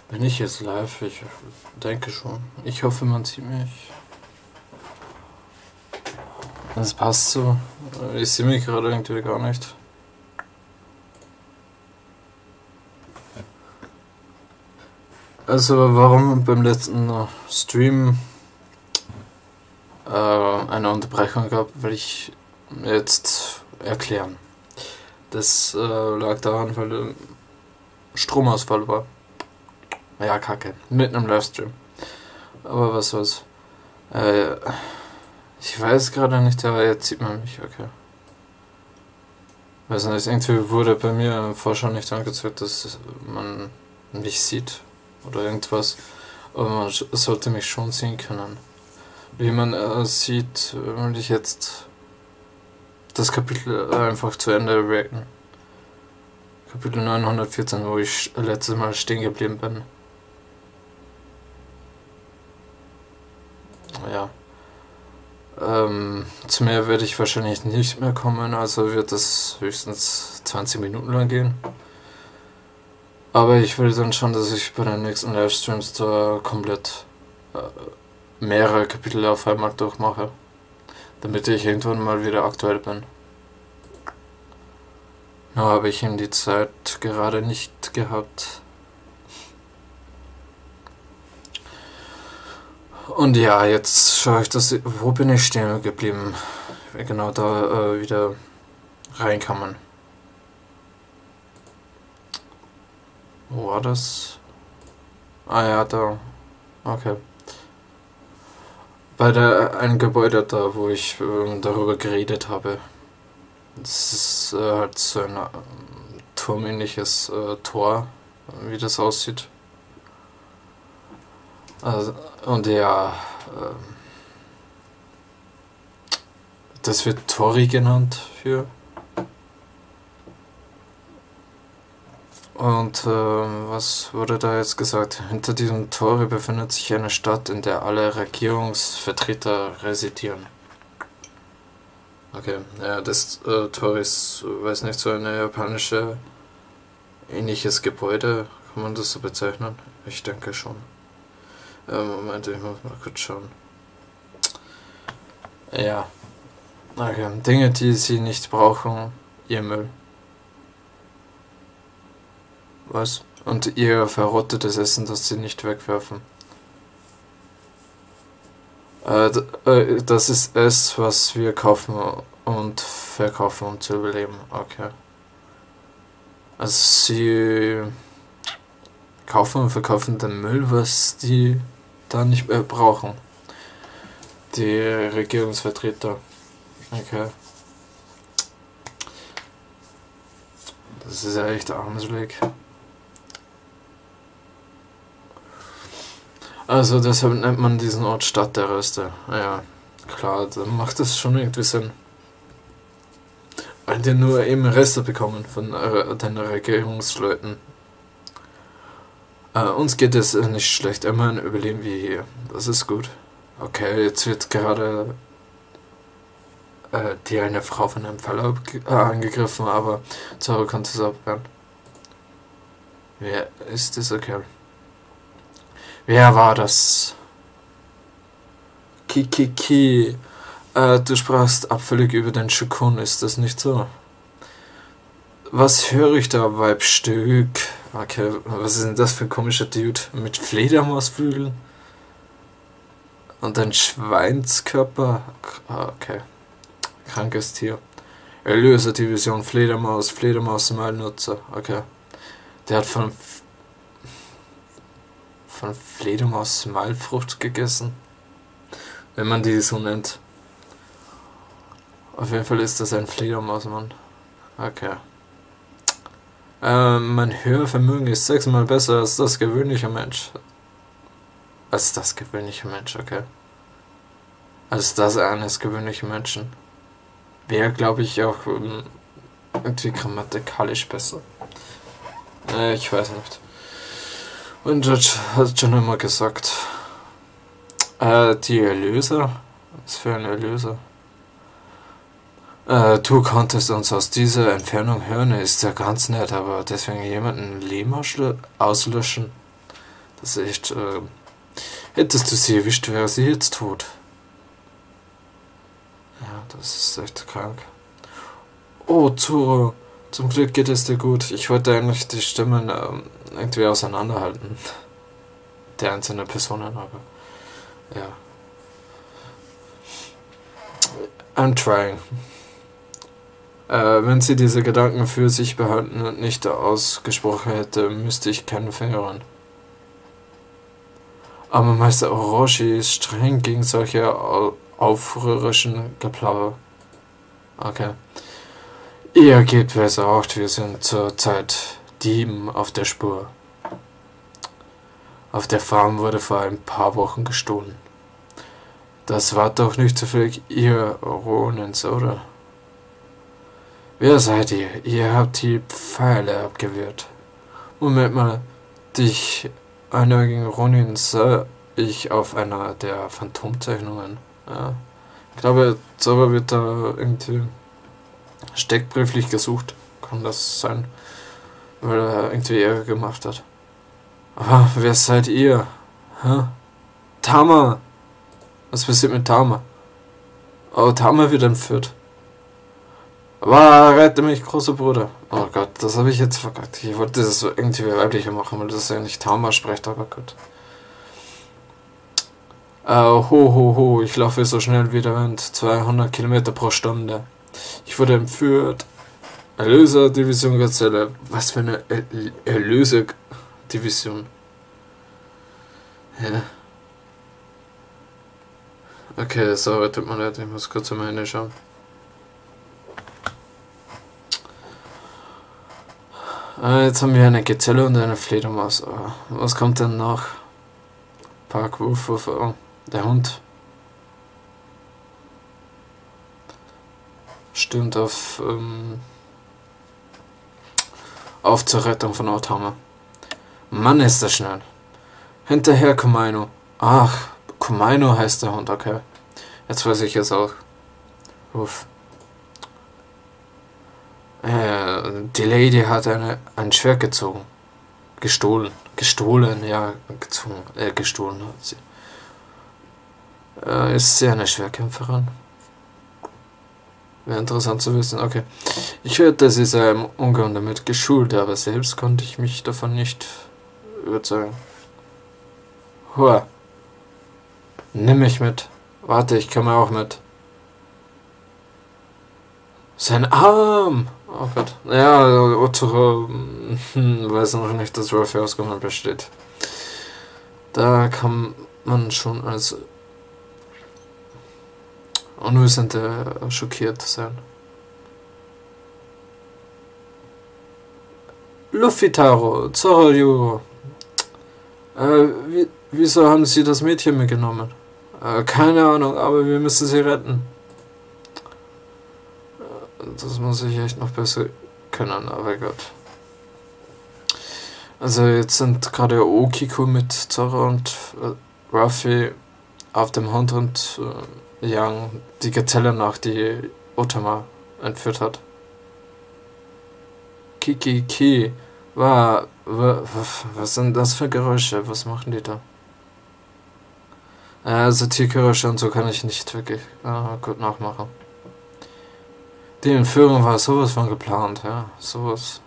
Bin ich jetzt live? Ich denke schon. Ich hoffe, man sieht mich. Das passt so. Ich sehe mich gerade irgendwie gar nicht. Also warum beim letzten Stream eine Unterbrechung gab, will ich jetzt erklären. Das lag daran, weil Stromausfall war. Ja, kacke. Mitten im Livestream. Aber was soll's. Ich weiß gerade nicht, aber jetzt sieht man mich, okay. Weiß nicht, irgendwie wurde bei mir im Vorschau nicht angezeigt, dass man mich sieht oder irgendwas. Aber man sollte mich schon sehen können. Wie man sieht, will ich jetzt das Kapitel einfach zu Ende raten. Kapitel 914, wo ich letztes Mal stehen geblieben bin. Ja. Zu mehr werde ich wahrscheinlich nicht mehr kommen, also wird es höchstens 20 Minuten lang gehen. Aber ich will dann schon, dass ich bei den nächsten Livestreams da komplett mehrere Kapitel auf einmal durchmache, damit ich irgendwann mal wieder aktuell bin. Nur habe ich eben die Zeit gerade nicht gehabt. Und ja, jetzt schaue ich, wo bin ich stehen geblieben? Genau da wieder reinkommen. Wo war das? Ah ja, da. Okay. Bei einem Gebäude da, wo ich darüber geredet habe. Das ist halt so ein turmähnliches Tor, wie das aussieht. Also, und ja, das wird Tori genannt für. Und was wurde da jetzt gesagt? Hinter diesem Tore befindet sich eine Stadt, in der alle Regierungsvertreter residieren. Okay, ja, das Tor ist, weiß nicht, so eine japanische ähnliches Gebäude, kann man das so bezeichnen? Ich denke schon. Moment, ich muss mal kurz schauen. Ja. Okay, Dinge, die sie nicht brauchen, ihr Müll. Was? Und ihr verrottetes Essen, das sie nicht wegwerfen. Das ist es, was wir kaufen und verkaufen, um zu überleben. Okay. Also sie kaufen und verkaufen den Müll, was die da nicht mehr brauchen. Die Regierungsvertreter. Okay. Das ist ja echt armselig. Also deshalb nennt man diesen Ort Stadt der Reste. Ja, klar, dann macht das schon irgendwie Sinn. Weil die nur eben Reste bekommen von den Regierungsleuten. Uns geht es nicht schlecht, immerhin überleben wir hier. Das ist gut. Okay, jetzt wird gerade die eine Frau von einem Fall angegriffen, aber Zoro konnte es abwehren. Wer ist dieser Kerl? Wer war das? Kikiki. Du sprachst abfällig über den Shukun, ist das nicht so? Was höre ich da, Weibstück? Okay, was ist denn das für ein komischer Dude mit Fledermausflügeln? Und ein Schweinskörper? Okay. Krankes Tier. Erlöser-Division, Fledermaus-Malnutzer. Okay. Der hat von Fledermaus Malfrucht gegessen. Wenn man die so nennt. Auf jeden Fall ist das ein Fledermausmann. Okay. Mein Hörvermögen ist 6-mal besser als das gewöhnliche Mensch. Okay. Als das eines gewöhnlichen Menschen. Wäre, glaube ich, auch irgendwie grammatikalisch besser. Ich weiß nicht. Und Judge hat schon immer gesagt, die Erlöser? Was für ein Erlöser? Du konntest uns aus dieser Entfernung hören, ist ja ganz nett, aber deswegen jemanden Leben auslöschen? ist echt, hättest du sie erwischt, wäre sie jetzt tot. Ja, das ist echt krank. Oh, Zoro, zum Glück geht es dir gut. Ich wollte eigentlich die Stimmen irgendwie auseinanderhalten. Der einzelnen Personen, aber ja. I'm trying. Wenn sie diese Gedanken für sich behalten und nicht ausgesprochen hätte, müsste ich keinen verhören. Aber Meister Orochi ist streng gegen solche aufrührerischen Geplapper. Okay. Ihr geht besser auch, wir sind zurzeit Dieben auf der Spur. Auf der Farm wurde vor ein paar Wochen gestohlen. Das war doch nicht zufällig ihr Ronins, oder? Wer seid ihr? Ihr habt die Pfeile abgewehrt. Moment mal, dich einäugigen Ronin sah ich auf einer der Phantomzeichnungen. Ja. Ich glaube, Zauber wird da irgendwie steckbrieflich gesucht. Kann das sein? Weil er irgendwie Ärger gemacht hat. Aber wer seid ihr? Hä? Tama! Was passiert mit Tama? Oh, Tama wird entführt. Aber rette mich, großer Bruder. Oh Gott, das habe ich jetzt verkackt. Ich wollte das so irgendwie weiblicher machen, weil das ja nicht Tama spricht, aber gut. Ho, ich laufe so schnell wie der Wind. 200 Kilometer pro Stunde. Ich wurde entführt. Erlöser-Division Gazelle. Was für eine Erlöser-Division? Ja. Okay, sorry, tut mir leid, ich muss kurz am Ende schauen. Jetzt haben wir eine Gazelle und eine Fledermaus. Was kommt denn nach? Park Wuff, oh, der Hund. Stimmt auf zur Rettung von Otama. Mann, ist das schnell. Hinterher Kumaino. Ach, Kumaino heißt der Hund, okay. Jetzt weiß ich es auch. Uff. Die Lady hat ein Schwert gezogen. Gestohlen, ja, gezogen. Gestohlen hat sie. Ist sie eine Schwertkämpferin? Wäre interessant zu wissen, okay. Ich hörte, sie sei im Umgang damit geschult, aber selbst konnte ich mich davon nicht überzeugen. Hua. Nimm mich mit. Warte, ich komme auch mit. Sein Arm! Oh Gott. Ja, Otoro weiß noch nicht, dass Ruffy ausgenommen besteht. Da kann man schon als Unwissende schockiert sein. Luffy Taro, Zoro Yuro. Wieso haben sie das Mädchen mitgenommen? Keine Ahnung, aber wir müssen sie retten. Das muss ich echt noch besser können, aber Gott. Also jetzt sind gerade Okiko mit Zoro und Ruffy auf dem Hund und jagen die Gazelle nach, die Otama entführt hat. Kiki, was sind das für Geräusche? Was machen die da? Also Tiergeräusche und so kann ich nicht wirklich gut nachmachen. Die Entführung war sowas von geplant, ja, sowas.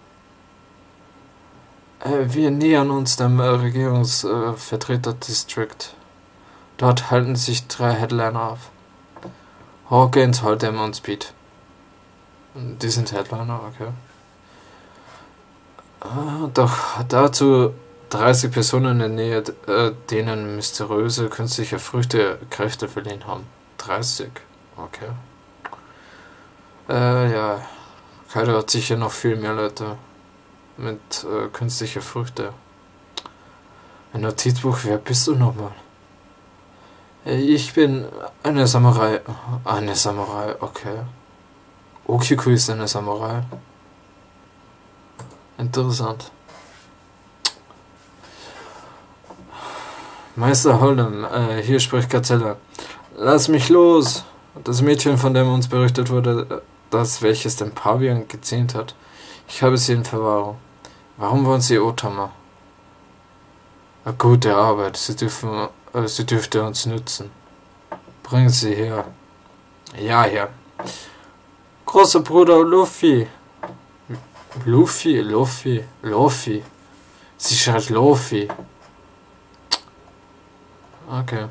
Wir nähern uns dem Regierungsvertreter-District. Dort halten sich 3 Headliner auf. Hawkins, Hold'em und Speed. Die sind Headliner, okay. Doch dazu 30 Personen in der Nähe, denen mysteriöse künstliche Früchte Kräfte verliehen haben. 30, okay. Ja, Kaido hat sicher noch viel mehr Leute mit künstliche Früchte. Ein Notizbuch, wer bist du nochmal? Ich bin eine Samurai. Eine Samurai, okay. Okiko ist eine Samurai. Interessant. Meister Hold'em, hier spricht Gazelle. Lass mich los! Das Mädchen, von dem uns berichtet wurde, das welches den Pavian gezähmt hat. Ich habe sie in Verwahrung. Warum wollen sie Otama? Eine gute Arbeit. Sie dürfte uns nützen. Bringen Sie her. Ja, ja. Großer Bruder Luffy. Luffy. Sie schreit Luffy. Okay.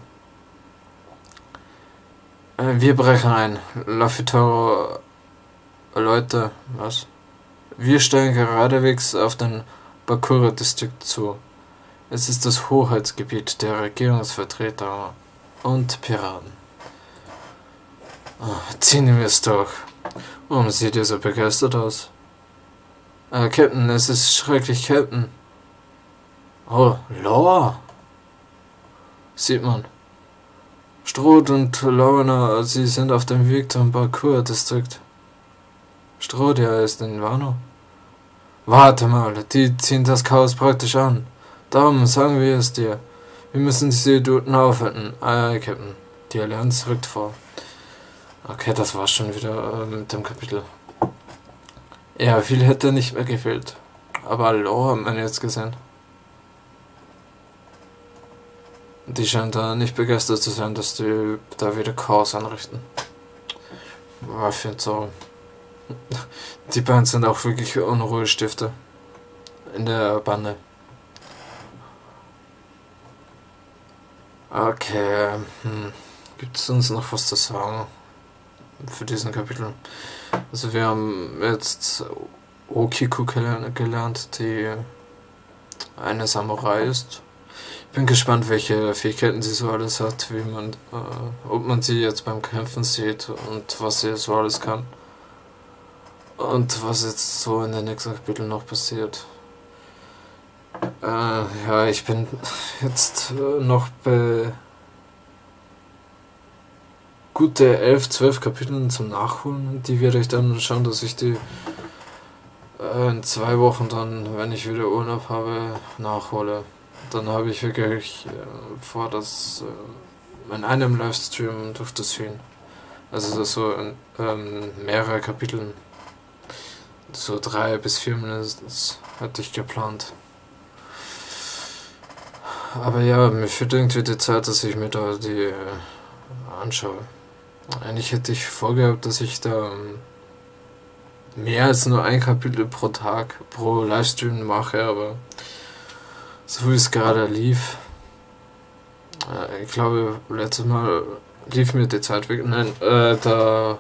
Wir brechen ein. Lafitoro. Leute, was? Wir steuern geradewegs auf den Bakura-Distrikt zu. Es ist das Hoheitsgebiet der Regierungsvertreter und Piraten. Ziehen wir es durch. Warum sieht ihr so begeistert aus? Captain, es ist schrecklich, Captain. Oh, Law. Sieht man. Stroh und Lorna, sie sind auf dem Weg zum Bakura-Distrikt. Stroh, der ist in Wano. Warte mal, die ziehen das Chaos praktisch an. Darum sagen wir es dir. Wir müssen diese Idioten aufhalten. Captain. Die Allianz rückt vor. Okay, das war's schon wieder mit dem Kapitel. Ja, viel hätte nicht mehr gefehlt. Aber Law hat man jetzt gesehen. Die scheint da nicht begeistert zu sein, dass die da wieder Chaos anrichten. Ich finde so. Die beiden sind auch wirklich Unruhestifter. In der Bande. Okay. Gibt es uns noch was zu sagen? Für diesen Kapitel. Also wir haben jetzt Okiko gelernt, die eine Samurai ist. Ich bin gespannt, welche Fähigkeiten sie so alles hat, wie man, ob man sie jetzt beim Kämpfen sieht und was sie so alles kann. Und was jetzt so in den nächsten Kapiteln noch passiert. Ja, ich bin jetzt noch bei gute 11, 12 Kapiteln zum Nachholen. Die werde ich dann schauen, dass ich die in 2 Wochen dann, wenn ich wieder Urlaub habe, nachhole. Dann habe ich wirklich vor, das in einem Livestream durchzuziehen. Also das so in mehrere Kapiteln. So 3 bis 4 mindestens hatte ich geplant. Aber ja, mir fehlt irgendwie die Zeit, dass ich mir da die anschaue. Eigentlich hätte ich vorgehabt, dass ich da mehr als nur ein Kapitel pro Tag, pro Livestream mache, aber so wie es gerade lief, ich glaube, letztes Mal lief mir die Zeit weg. Nein, da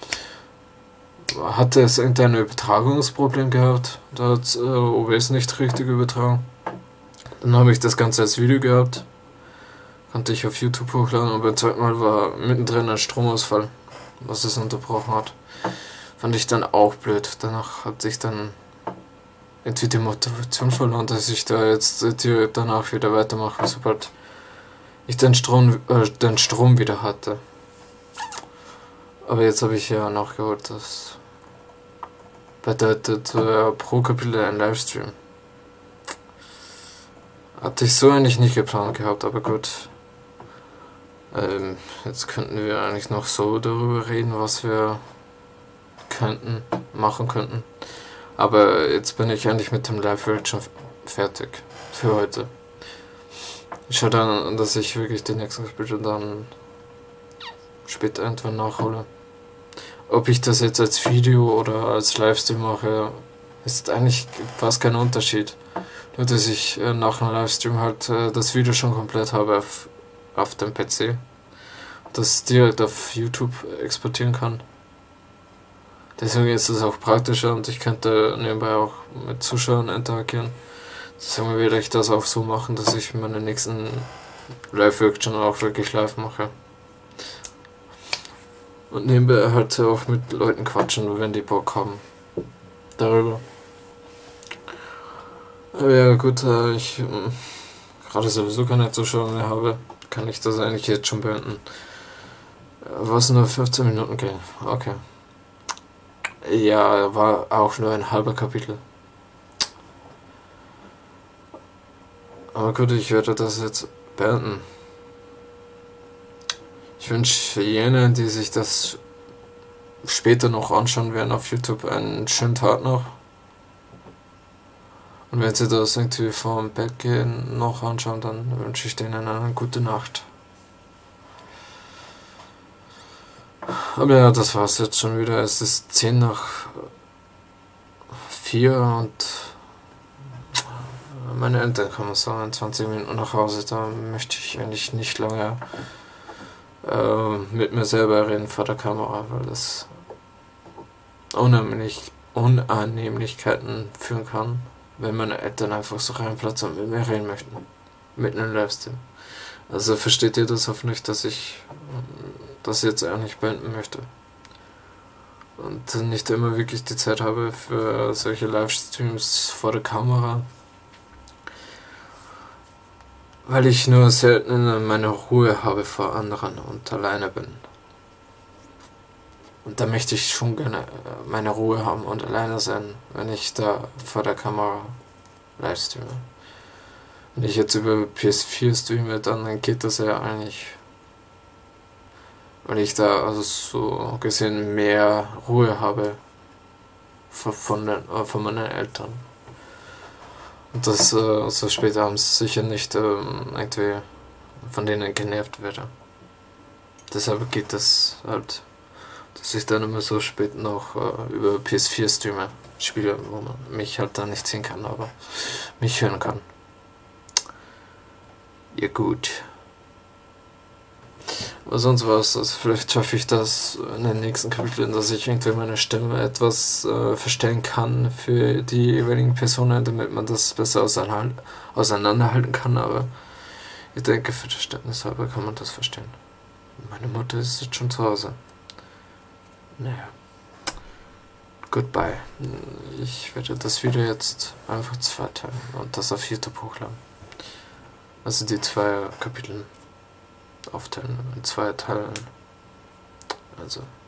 hatte es irgendein Übertragungsproblem gehabt. Da hat OBS nicht richtig übertragen. Dann habe ich das Ganze als Video gehabt. Konnte ich auf YouTube hochladen, und beim zweiten Mal war mittendrin ein Stromausfall, was es unterbrochen hat. Fand ich dann auch blöd. Danach hatte ich dann irgendwie die Motivation verloren, dass ich da jetzt danach wieder weitermache, sobald ich den Strom wieder hatte. Aber jetzt habe ich ja nachgeholt, das bedeutet pro Kapitel ein Livestream. Hatte ich so eigentlich nicht geplant gehabt, aber gut. Jetzt könnten wir eigentlich noch so darüber reden, was wir machen könnten. Aber jetzt bin ich eigentlich mit dem Live-World schon fertig für heute. Ich schaue dann, dass ich wirklich die nächsten Spiele dann später irgendwann nachhole. Ob ich das jetzt als Video oder als Livestream mache, ist eigentlich fast kein Unterschied. Nur dass ich nach dem Livestream halt das Video schon komplett habe auf dem PC. Das direkt auf YouTube exportieren kann. Deswegen ist es auch praktischer und ich könnte nebenbei auch mit Zuschauern interagieren. Deswegen werde ich das auch so machen, dass ich meine nächsten Live-Action auch wirklich live mache. Und nebenbei halt auch mit Leuten quatschen, wenn die Bock haben. Darüber. Aber ja gut, ich gerade sowieso keine Zuschauer mehr habe, kann ich das eigentlich jetzt schon beenden. Was nur 15 Minuten gehen. Okay. Ja, war auch nur ein halber Kapitel. Aber gut, ich werde das jetzt beenden. Ich wünsche jenen, die sich das später noch anschauen werden auf YouTube, einen schönen Tag noch. Und wenn sie das irgendwie vor dem Bett gehen noch anschauen, dann wünsche ich denen eine gute Nacht. Aber ja, das war's jetzt schon wieder. Es ist 10:04 und meine Eltern kommen so in 20 Minuten nach Hause. Da möchte ich eigentlich nicht lange mit mir selber reden vor der Kamera, weil das Unannehmlichkeiten führen kann, wenn meine Eltern einfach so reinplatzen und mit mir reden möchten. Mitten im Livestream. Also versteht ihr das hoffentlich, dass ich das jetzt eigentlich beenden möchte. Und nicht immer wirklich die Zeit habe für solche Livestreams vor der Kamera. Weil ich nur selten meine Ruhe habe vor anderen und alleine bin. Und da möchte ich schon gerne meine Ruhe haben und alleine sein, wenn ich da vor der Kamera livestreame. Wenn ich jetzt über PS4 streame, dann geht das ja eigentlich, weil ich da also so gesehen mehr Ruhe habe von meinen Eltern. Und dass so spät abends sicher nicht irgendwie von denen genervt werde. Deshalb geht das halt, dass ich dann immer so spät noch über PS4 streame, Spiele, wo man mich halt da nicht sehen kann, aber mich hören kann. Ja gut. Aber sonst war es das. Vielleicht schaffe ich das in den nächsten Kapiteln, dass ich irgendwie meine Stimme etwas verstellen kann für die jeweiligen Personen, damit man das besser auseinanderhalten kann. Aber ich denke, für Verständnis halber kann man das verstehen. Meine Mutter ist jetzt schon zu Hause. Naja. Goodbye. Ich werde das Video jetzt einfach zweiteilen und das auf YouTube hochladen. Also die 2 Kapitel aufteilen in 2 Teilen. Also